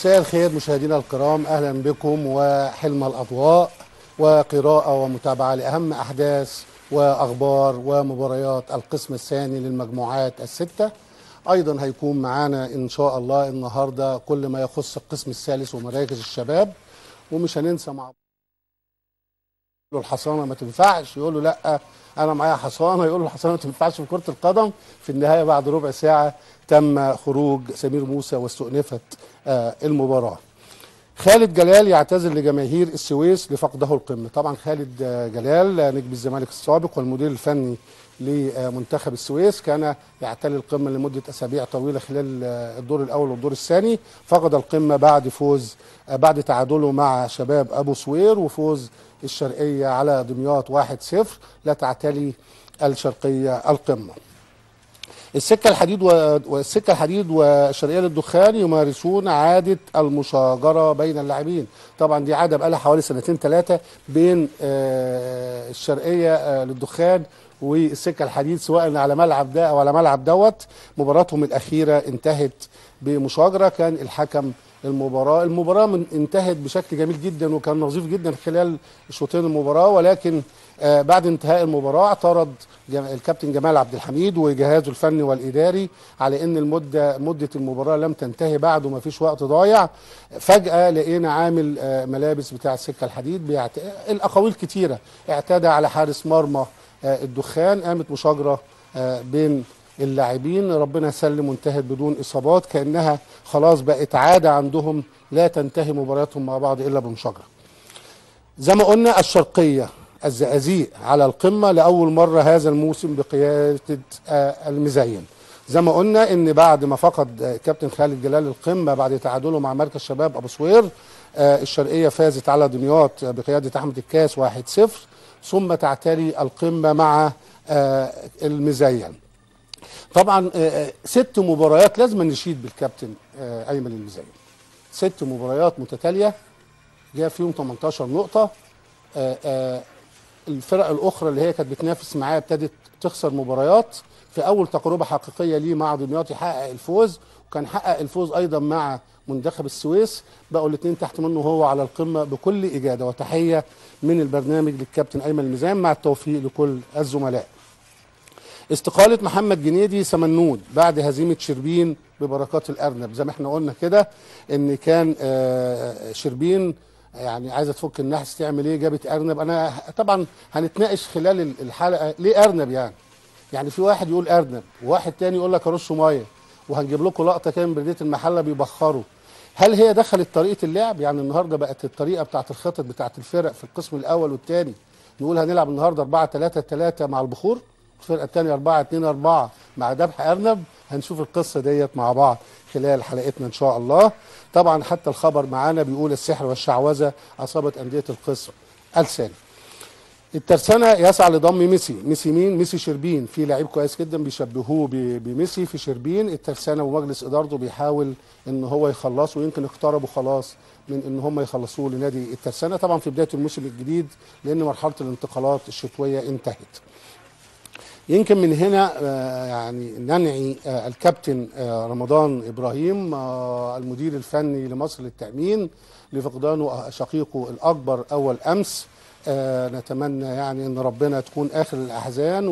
مساء الخير مشاهدينا الكرام، اهلا بكم وحلم الاضواء وقراءه ومتابعه لاهم احداث واخبار ومباريات القسم الثاني للمجموعات السته. ايضا هيكون معانا ان شاء الله النهارده كل ما يخص القسم الثالث ومراكز الشباب، ومش هننسى مع له الحصانه ما تنفعش، يقول له لا انا معايا حصانه، يقول له الحصانه ما تنفعش في كره القدم. في النهايه بعد ربع ساعه تم خروج سمير موسى واستؤنفت المباراه. خالد جلال يعتذر لجماهير السويس لفقده القمه. طبعا خالد جلال نجم الزمالك السابق والمدير الفني لمنتخب السويس كان يعتلي القمه لمده اسابيع طويله خلال الدور الاول والدور الثاني. فقد القمه بعد تعادله مع شباب ابو صوير وفوز الشرقيه على دمياط 1-0. لا تعتلي الشرقيه القمه. السكه الحديد والشرقيه للدخان يمارسون عاده المشاجره بين اللاعبين. طبعا دي عاده بقى لها حوالي سنتين ثلاثه بين الشرقيه للدخان والسكه الحديد، سواء على ملعب ده او على ملعب دوت. مباراتهم الاخيره انتهت بمشاجره، كان الحكم المباراه انتهت بشكل جميل جدا وكان نظيف جدا خلال شوطين المباراه، ولكن بعد انتهاء المباراه اعترض الكابتن جمال عبد الحميد وجهازه الفني والاداري على ان مده المباراه لم تنتهي بعد وما فيش وقت ضايع. فجاه لقينا عامل ملابس بتاع السكه الحديد الاقاويل كتيره، اعتدى على حارس مرمى الدخان، قامت مشاجره بين اللاعبين، ربنا يسلم وانتهت بدون اصابات، كانها خلاص بقت عاده عندهم لا تنتهي مبارياتهم مع بعض الا بمشاجره. زي ما قلنا الشرقيه الزقازيق على القمه لاول مره هذا الموسم بقياده المزين. زي ما قلنا ان بعد ما فقد كابتن خالد جلال القمه بعد تعادله مع مركز شباب ابو صوير، الشرقيه فازت على دمياط بقياده احمد الكاس 1-0، ثم تعتلي القمه مع المزين. طبعا 6 مباريات لازم نشيد بالكابتن ايمن المزين. 6 مباريات متتاليه جاء فيهم 18 نقطه. الفرق الاخرى اللي هي كانت بتنافس معاه ابتدت تخسر مباريات. في اول تجربه حقيقيه ليه مع دمياط يحقق الفوز، وكان حقق الفوز ايضا مع منتخب السويس، بقوا الاثنين تحت منه هو على القمه بكل اجاده. وتحيه من البرنامج للكابتن ايمن المزين مع التوفيق لكل الزملاء. استقالة محمد جنيدي سمنود بعد هزيمة شربين ببركات الأرنب. زي ما احنا قلنا كده ان كان شربين يعني عايزة تفك النحس تعمل ايه، جابت أرنب. انا طبعا هنتناقش خلال الحلقة ليه أرنب، يعني في واحد يقول أرنب وواحد تاني يقول لك رش مية، وهنجيب لكم لقطة كان بردية المحلة بيبخروا. هل هي دخلت طريقة اللعب؟ يعني النهاردة بقت الطريقة بتاعت الخطط بتاعت الفرق في القسم الأول والثاني، نقول هنلعب النهاردة 4-3-3 مع البخور، الفرقه الثانيه 4-2-4 مع ذبح ارنب. هنشوف القصه ديت مع بعض خلال حلقتنا ان شاء الله. طبعا حتى الخبر معانا بيقول السحر والشعوذه اصابت انديه القسم الثاني. الترسانه يسعى لضم ميسي مين؟ ميسي شربين. في لعيب كويس جدا بيشبهوه بميسي في شربين. الترسانه ومجلس ادارته بيحاول ان هو يخلصه، ويمكن اقتربوا خلاص من ان هم يخلصوه لنادي الترسانه، طبعا في بدايه الموسم الجديد لان مرحله الانتقالات الشتويه انتهت. يمكن من هنا يعني ننعي الكابتن رمضان إبراهيم المدير الفني لمصر للتأمين لفقدانه شقيقه الأكبر أول أمس. نتمنى يعني أن ربنا تكون آخر الأحزان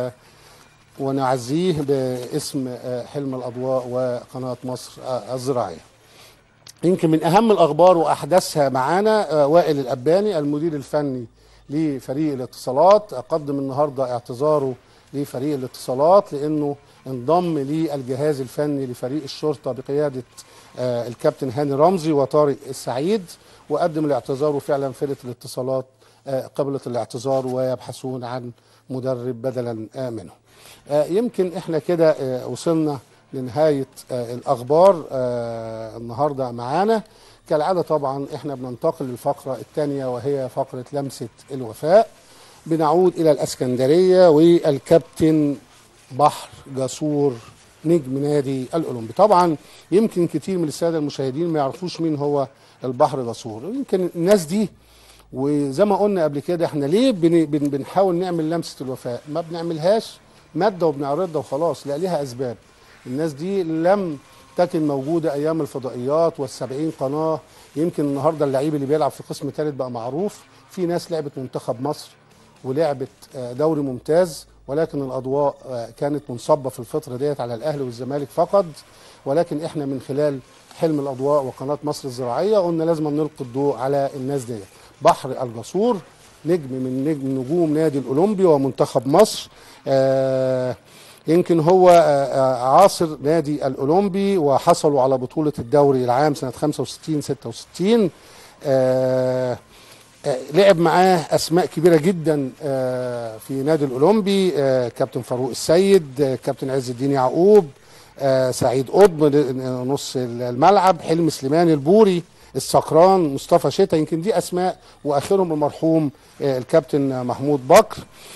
ونعزيه باسم حلم الأضواء وقناة مصر الزراعية. يمكن من أهم الأخبار وأحدثها معانا وائل الأباني المدير الفني لفريق الاتصالات قدم النهارده اعتذاره لفريق الاتصالات لانه انضم للجهاز الفني لفريق الشرطه بقياده الكابتن هاني رمزي وطارق السعيد، وقدم الاعتذار، وفعلا فرقه الاتصالات قبلت الاعتذار ويبحثون عن مدرب بدلا منه. يمكن احنا كده وصلنا لنهايه الاخبار النهارده معانا. كالعاده طبعا احنا بننتقل للفقره الثانيه وهي فقره لمسه الوفاء. بنعود الى الاسكندريه والكابتن بحر جسور نجم نادي الاولمبي. طبعا يمكن كتير من الساده المشاهدين ما يعرفوش مين هو البحر جسور. يمكن الناس دي، وزي ما قلنا قبل كده، احنا ليه بنحاول نعمل لمسه الوفاء؟ ما بنعملهاش ماده وبنعرضها وخلاص، لا ليها اسباب. الناس دي لم تكن موجوده ايام الفضائيات وال70 قناه. يمكن النهارده اللعيب اللي بيلعب في قسم ثالث بقى معروف، في ناس لعبت منتخب مصر ولعبت دوري ممتاز، ولكن الاضواء كانت منصبه في الفتره ديت على الاهلي والزمالك فقط. ولكن احنا من خلال حلم الاضواء وقناه مصر الزراعيه قلنا لازم نلقي الضوء على الناس ديت. بحر الجسور نجم من نجوم نادي الاولمبي ومنتخب مصر. يمكن هو عاصر نادي الاولمبي، وحصلوا على بطوله الدوري العام سنه 65 66. لعب معاه اسماء كبيره جدا في نادي الاولمبي، كابتن فاروق السيد، كابتن عز الدين يعقوب، سعيد قطب نص الملعب، حلمي سليمان البوري، السكران، مصطفى شتا. يمكن دي اسماء، واخرهم المرحوم الكابتن محمود بكر.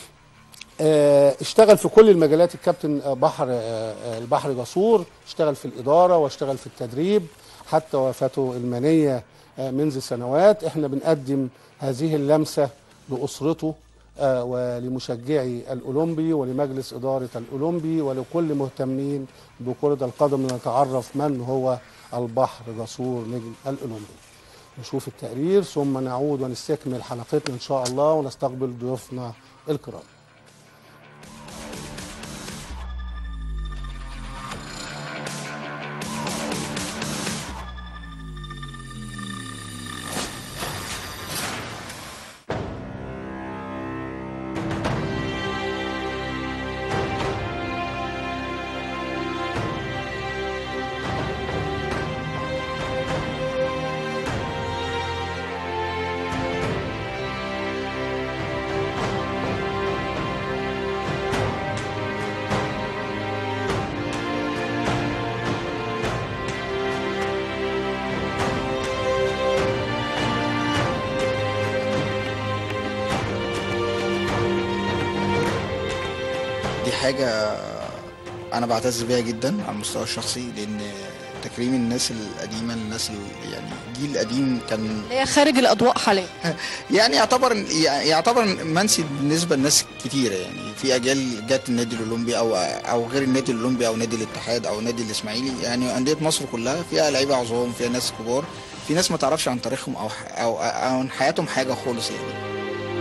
اشتغل في كل المجالات الكابتن البحر جسور، اشتغل في الاداره واشتغل في التدريب حتى وفاته المنيه منذ سنوات. احنا بنقدم هذه اللمسه لاسرته ولمشجعي الاولمبي ولمجلس اداره الاولمبي ولكل مهتمين بكره القدم، لنتعرف من هو البحر جسور نجم الاولمبي. نشوف التقرير ثم نعود ونستكمل حلقتنا ان شاء الله ونستقبل ضيوفنا الكرام. حاجة أنا بعتز بيها جدا على المستوى الشخصي، لأن تكريم الناس القديمة، الناس يعني الجيل القديم كان هي خارج الأضواء حاليا. يعني يعتبر منسي بالنسبة لناس كتيرة. يعني في أجيال جت النادي الأولمبي أو غير النادي الأولمبي أو نادي الاتحاد أو نادي الإسماعيلي، يعني أندية مصر كلها فيها لعيبة عظام، فيها ناس كبار، في ناس ما تعرفش عن تاريخهم أو عن حياتهم حاجة خالص يعني.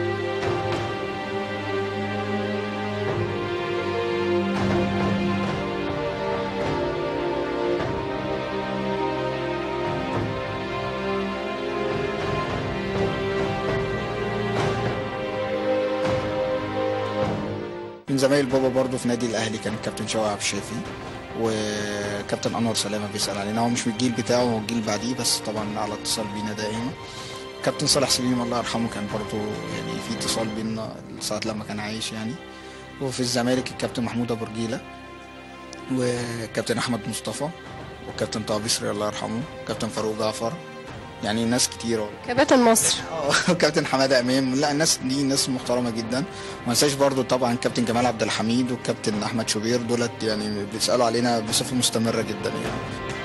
من زمايل بابا برضه في نادي الاهلي كان الكابتن شوقي عبد الشافي، وكابتن انور سلامه بيسال علينا. هو مش من الجيل بتاعه، هو الجيل بعديه، بس طبعا على اتصال بينا دائما. كابتن صالح سليم الله يرحمه كان برضه يعني في اتصال بينا ساعه لما كان عايش يعني. وفي الزمالك الكابتن محمود ابو رجيله، وكابتن احمد مصطفى، وكابتن طه بيسري الله يرحمه، كابتن فاروق جعفر، يعني ناس كتير. كباتن مصر. وكابتن حماده امام. لا الناس دي ناس محترمه جدا. وما انساش برضو طبعا كابتن جمال عبد الحميد والكابتن احمد شوبير، دولت يعني بيسالوا علينا بصفه مستمره جدا يعني.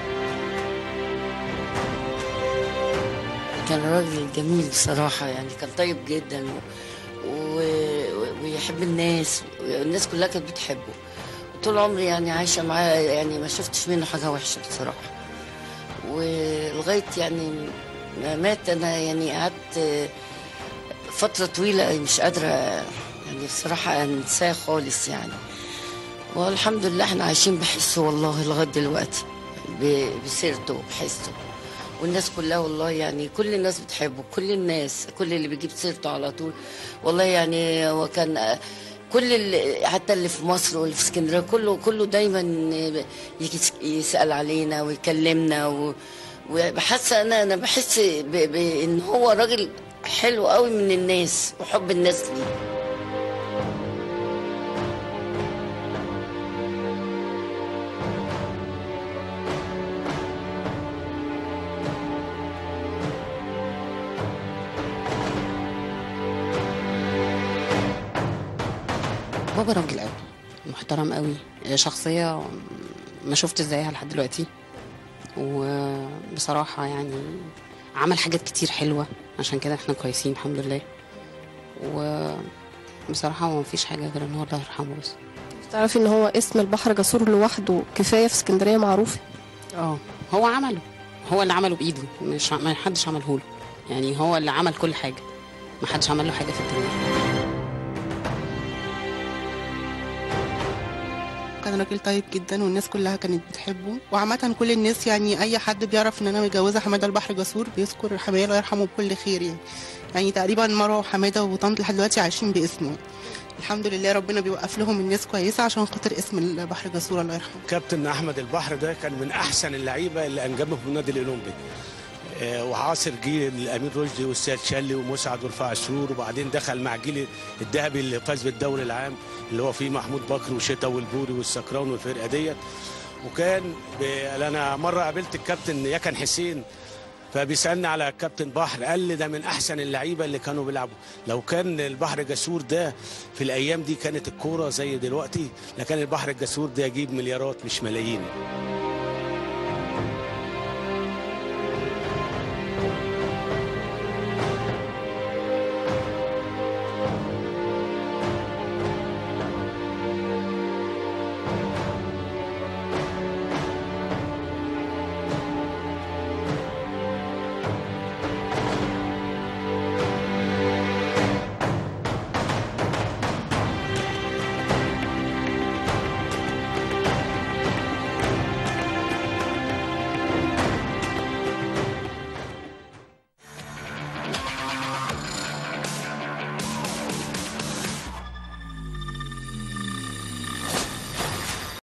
كان راجل جميل بصراحه، يعني كان طيب جدا ويحب الناس، والناس كلها كانت بتحبه. طول عمري يعني عايشه معاه، يعني ما شفتش منه حاجه وحشه بصراحه. ولغايه يعني ما مات انا يعني قعدت فتره طويله مش قادره يعني بصراحه انساه خالص يعني. والحمد لله احنا عايشين بحسه والله لغايه دلوقتي، بسيرته وبحسه. والناس كلها والله يعني كل الناس بتحبه، كل الناس، كل اللي بيجيب سيرته على طول والله. يعني هو كان كل حتى اللي في مصر واللي في اسكندريه كله دايما يجي يسال علينا ويكلمنا. وبحس انا بحس بان هو راجل حلو قوي من الناس وحب الناس ليه. بابا راجل قوي محترم قوي، شخصية ما شفت ازايها لحد دلوقتي. وبصراحة يعني عمل حاجات كتير حلوة، عشان كده احنا كويسين الحمد لله. وبصراحة هو مفيش حاجة غير ان هو الله يرحمه بس. تعرفي ان هو اسم البحر جسور لوحده كفاية في اسكندرية معروف؟ هو عمله، هو اللي عمله بايده، مش ما حدش عمله له، يعني هو اللي عمل كل حاجه، ما حدش عمل له حاجه في الدنيا. كان راجل طيب جدا والناس كلها كانت بتحبه، وعامة كل الناس يعني أي حد بيعرف إن أنا متجوزة حمادة البحر جسور بيذكر حماية الله يرحمه بكل خير يعني تقريبا مروة وحمادة وطنط لحد دلوقتي عايشين باسمه. الحمد لله ربنا بيوقف لهم الناس كويسة عشان خاطر اسم البحر جسور الله يرحمه. كابتن أحمد البحر ده كان من أحسن اللعيبة اللي أنجبهم في النادي الأولمبي، وعاصر جيل الامير رشدي والسيد شلي ومسعد ورفاع سرور، وبعدين دخل مع الجيل الذهبي اللي فاز بالدوري العام اللي هو فيه محمود بكر وشتا والبوري والسكران والفرقه ديت. وكان انا مره قابلت الكابتن يكن حسين فبيسالني على الكابتن بحر، قال لي ده من احسن اللعيبه اللي كانوا بيلعبوا. لو كان البحر جسور ده في الايام دي كانت الكوره زي دلوقتي، لكان البحر الجسور ده يجيب مليارات مش ملايين.